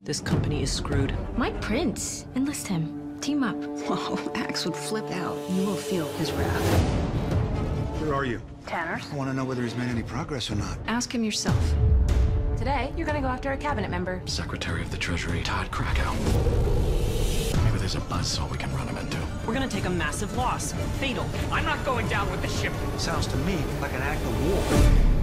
This company is screwed. My prince. Enlist him. Team up. Whoa, Axe would flip out. You will feel his wrath. Where are you? Tanner's. I want to know whether he's made any progress or not. Ask him yourself. Today, you're gonna go after a cabinet member. Secretary of the Treasury, Todd Krakow. Maybe there's a buzzsaw we can run him into. We're gonna take a massive loss. Fatal. I'm not going down with the ship. Sounds to me like an act of war.